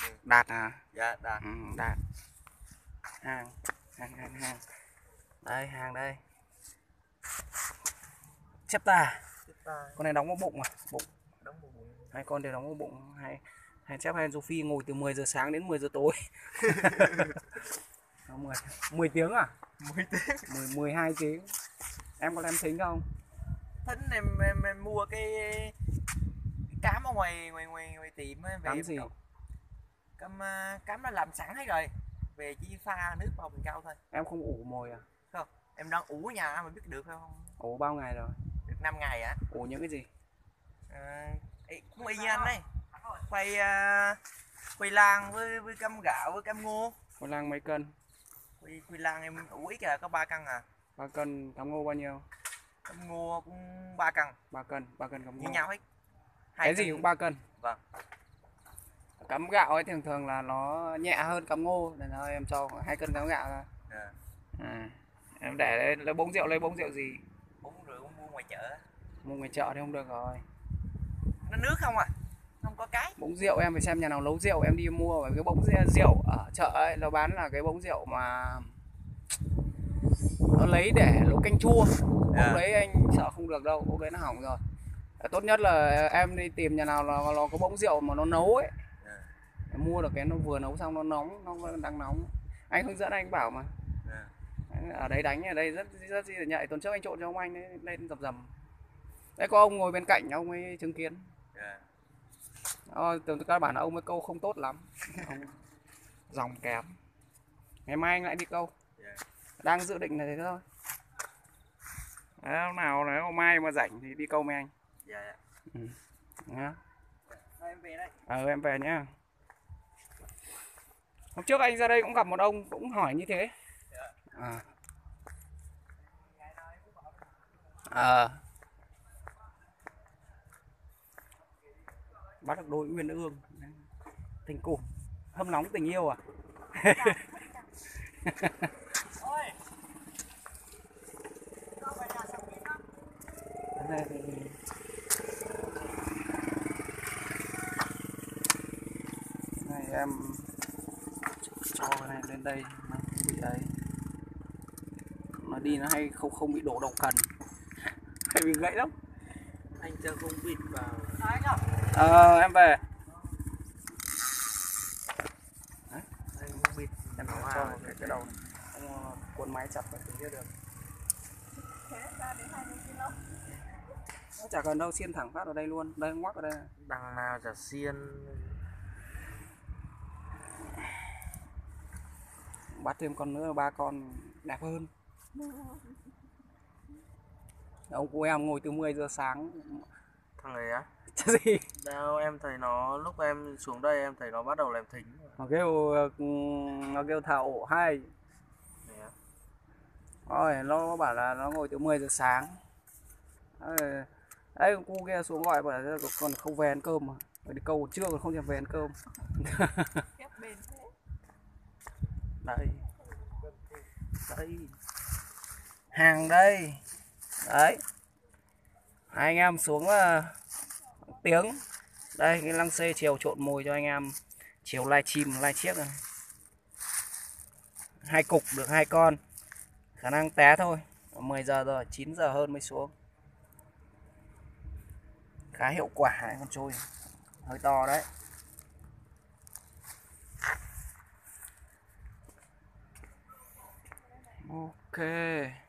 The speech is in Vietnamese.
Đạt hả? Dạ Đạt. Đạt. Hàng. Đây, hàng đây. Chép ta. Con này đóng vào bụng à? Bụng. Hai con đều đóng vào bụng. Hai chép hai Sophie ngồi từ 10 giờ sáng đến 10 giờ tối. 10 tiếng à? 10 tiếng. 12 tiếng. Em có làm thính không? Thính em mua cái cám ở ngoài tiệm về. Cám gì? Cám nó làm sẵn hết rồi. Về chỉ pha nước vào mình cao thôi. Em không ủ mồi à? Không, em đang ủ ở nhà mà biết được không? Ủ bao ngày rồi? Được 5 ngày ạ. Ủ những cái gì? Cũng y như anh đấy. Khoai lang với cam gạo với cam ngô. Khoai lang mấy cân? Khoai lang em ủ ít là có 3 cân à. 3 cân. Cam ngô bao nhiêu? Cam ngô cũng 3 cân. 3 cân cam ngô. Như nhau hết. Cái gì cũng 3 cân. Vâng. Cám gạo ấy thường là nó nhẹ hơn cám ngô, nên là em cho 2 cân cám gạo ra. Em để lấy bông rượu, gì? Bông rượu cũng mua ngoài chợ. Mua ngoài chợ thì không được rồi. Nó nước không à? Không có cái. Bông rượu em phải xem nhà nào nấu rượu em đi mua, cái bông rượu ở chợ ấy nó bán là cái bông rượu mà nó lấy để nấu canh chua. Bông đấy anh sợ không được đâu, bông đấy nó hỏng rồi. Tốt nhất là em đi tìm nhà nào nó có bông rượu mà nó nấu ấy. Em mua được cái nó vừa nấu xong nó nóng, nó đang nóng. Anh hướng dẫn anh bảo mà. Ở đấy đánh ở đây rất là nhạy. Tuần trước anh trộn cho ông anh ấy lên dầm. Đấy có ông ngồi bên cạnh ông ấy chứng kiến. Từ các bản là ông ấy câu không tốt lắm. Ông dòng kém. Ngày mai anh lại đi câu. Đang dự định là thế thôi. Đấy, nào nếu mai mà rảnh thì đi câu với anh. Nhá. Em về đây. Em về nhá. Hôm trước anh ra đây cũng gặp một ông cũng hỏi như thế. Bắt được đôi uyên ương. Tình cụm. Hâm nóng tình yêu à? Này em cho cái này lên đây nó không bị ấy, nó đi nó hay không bị đổ động cần, hay bị gãy lắm. Anh cho không vịt vào. Em về. Đấy. Anh không vịt Em cho cái đầu cuốn máy chặt vào tính được. Nó chả cần đâu, xiên thẳng phát vào đây luôn. Đây ngoắc ở đây. Đằng nào chả xiên. Bắt thêm con nữa, 3 con đẹp hơn. Ông cô em ngồi từ 10 giờ sáng. Thằng ấy á? Chứ gì? Đâu em thấy nó, lúc em xuống đây em thấy nó bắt đầu làm thính. Nó kêu thả ổ hay. Rồi nó bảo là nó ngồi từ 10 giờ sáng. Đấy cô kia xuống gọi bảo là còn không về ăn cơm mà. Phải đi câu trưa còn không thèm về ăn cơm. Đây. Đây. Hàng đây. Đấy. Hai anh em xuống tiếng. Đây cái lăng xê chiều trộn mồi cho anh em chiều live chiếc này. 2 cục được 2 con. Khả năng té thôi. 10 giờ rồi, 9 giờ hơn mới xuống. Khá hiệu quả này, con trôi hơi to đấy. Ok.